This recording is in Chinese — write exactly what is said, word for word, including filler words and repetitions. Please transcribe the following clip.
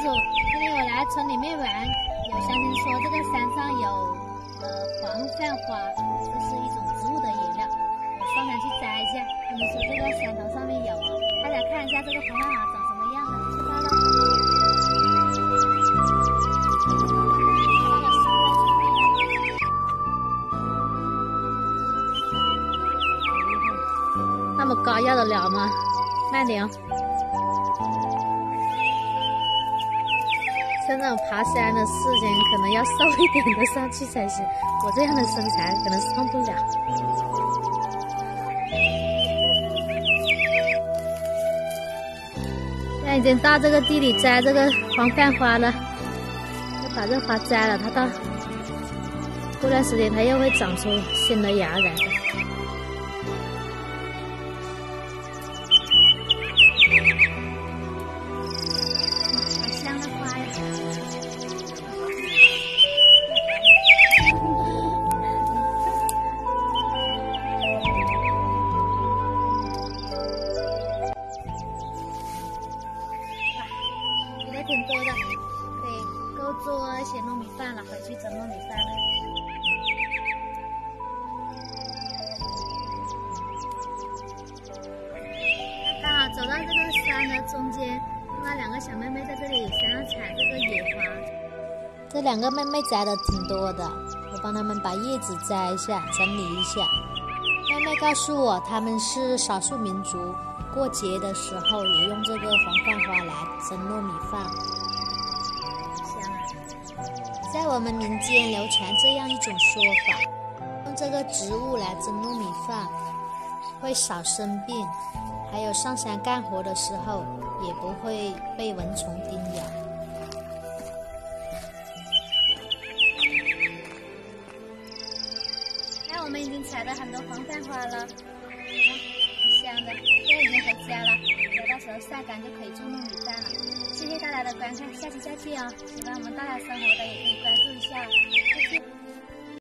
主，今天我来村里面玩，有乡亲说这个山上有呃黄饭花，这是一种植物的颜料，我上山去摘一下。他们说这个山头上面有，大家看一下这个黄饭花长什么样的，知道了。那么高要得了吗？慢点哦。像这种爬山的事情，可能要瘦一点的上去才行。我这样的身材可能上不了。现在已经到这个地里摘这个黄饭花了，要把这花摘了，它到过段时间它又会长出新的芽来的。挺多的，可以够做一些糯米饭了，回去蒸糯米饭了。刚好走到这个山的中间，看到两个小妹妹在这里想要采这个野花。这两个妹妹摘的挺多的，我帮她们把叶子摘一下，整理一下。妹妹告诉我，她们是少数民族。过节的时候也用这个黄饭花来蒸糯米饭，香啊！在我们民间流传这样一种说法，用这个植物来蒸糯米饭会少生病，还有上山干活的时候也不会被蚊虫叮咬。那我们已经采了很多黄饭花了。香的，现在已经回家了，等到时候晒干就可以做糯米饭了。谢谢大家的观看，下期再见哦！喜欢我们大家生活的也可以关注一下。